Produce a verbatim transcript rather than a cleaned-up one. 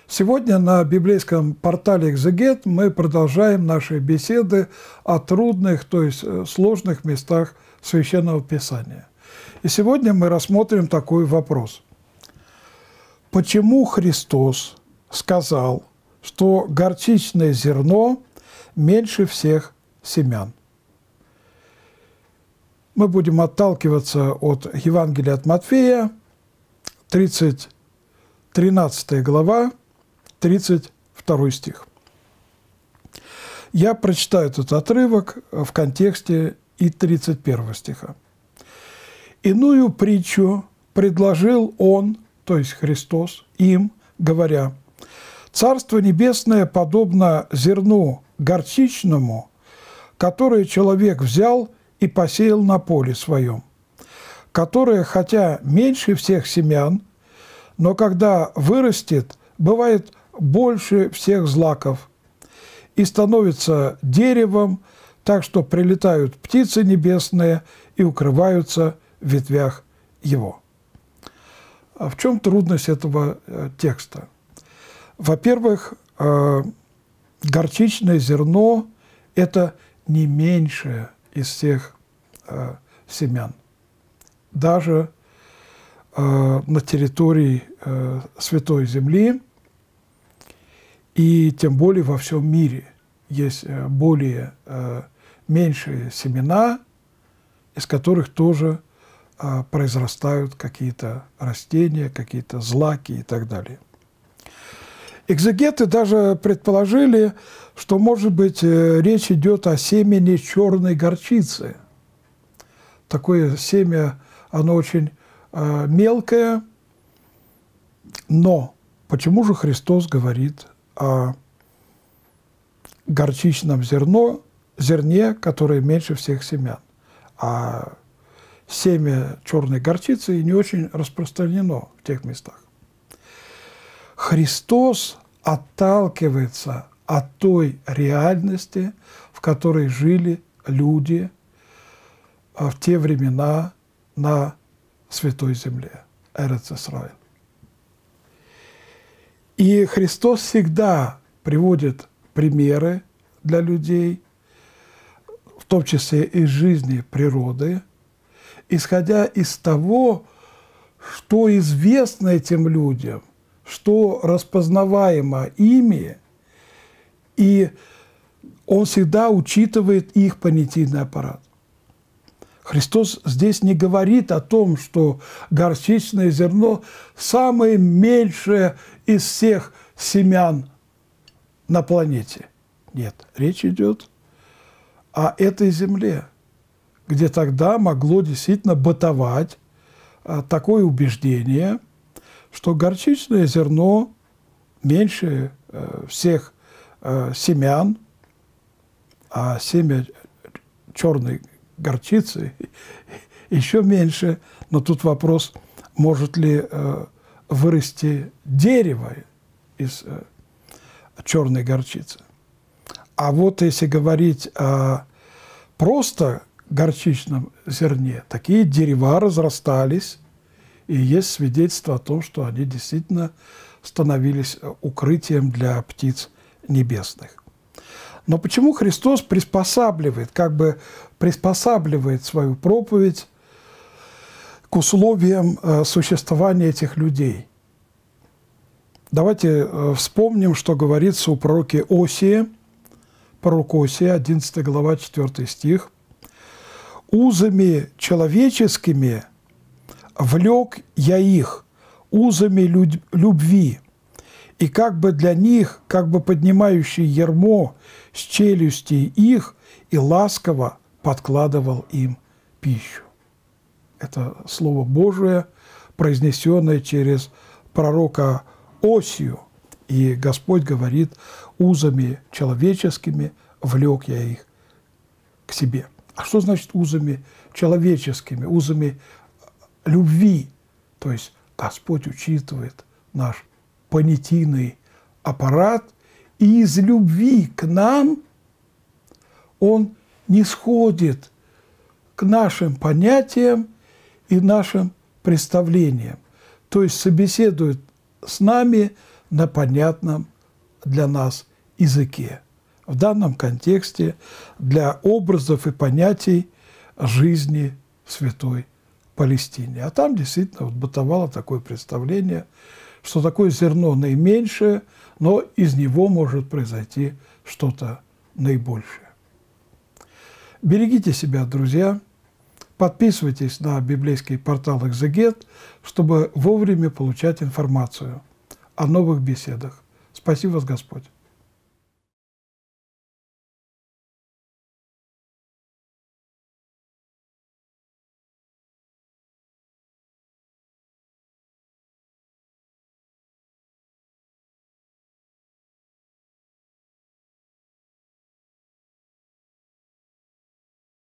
Сегодня на библейском портале «Экзегет» мы продолжаем наши беседы о трудных, то есть сложных местах Священного Писания. И сегодня мы рассмотрим такой вопрос. Почему Христос сказал, что горчичное зерно меньше всех семян? Мы будем отталкиваться от Евангелия от Матфея, тридцать, тринадцатая глава, тридцать второй стих. Я прочитаю этот отрывок в контексте и тридцать первого стиха. «Иную притчу предложил Он, то есть Христос, им, говоря, «Царство небесное подобно зерну горчичному, которое человек взял и посеял на поле своем, которое, хотя меньше всех семян, но когда вырастет, бывает больше всех злаков и становится деревом, так что прилетают птицы небесные и укрываются в ветвях его». А в чем трудность этого текста? Во-первых, горчичное зерно – это не меньшее из всех семян. Даже на территории Святой Земли и тем более во всем мире есть более меньшие семена, из которых тоже произрастают какие-то растения, какие-то злаки и так далее. Экзегеты даже предположили, что, может быть, речь идет о семени черной горчицы. Такое семя, оно очень мелкое, но почему же Христос говорит о горчичном зерно, зерне, которое меньше всех семян? А семя черной горчицы не очень распространено в тех местах. Христос отталкивается от той реальности, в которой жили люди в те времена на Святой Земле, Эрец Исраэль. И Христос всегда приводит примеры для людей, в том числе из жизни природы, исходя из того, что известно этим людям, что распознаваемо ими, и он всегда учитывает их понятийный аппарат. Христос здесь не говорит о том, что горчичное зерно самое меньшее из всех семян на планете. Нет, речь идет о этой земле, где тогда могло действительно бытовать такое убеждение, что горчичное зерно меньше всех семян, а семя черной горчицы еще меньше. Но тут вопрос, может ли вырасти дерево из черной горчицы. А вот если говорить о просто горчичном зерне, такие дерева разрастались, и есть свидетельство о том, что они действительно становились укрытием для птиц небесных. Но почему Христос приспосабливает, как бы приспосабливает свою проповедь к условиям существования этих людей? Давайте вспомним, что говорится у пророка Осии, пророк Осия, одиннадцатая глава, четвёртый стих. «Узами человеческими влек я их, узами любви, и как бы для них, как бы поднимающий ярмо с челюстей их, и ласково подкладывал им пищу». Это Слово Божие, произнесенное через пророка Осию. И Господь говорит: «Узами человеческими влек я их к себе». А что значит узами человеческими, узами любви? То есть Господь учитывает наш понятийный аппарат, и из любви к нам Он не сходит к нашим понятиям и нашим представлениям. То есть собеседует с нами на понятном для нас языке. В данном контексте для образов и понятий жизни в Святой Палестине. А там действительно вот бытовало такое представление, что такое зерно наименьшее, но из него может произойти что-то наибольшее. Берегите себя, друзья. Подписывайтесь на библейский портал «Экзегет», чтобы вовремя получать информацию о новых беседах. Спаси вас Господь!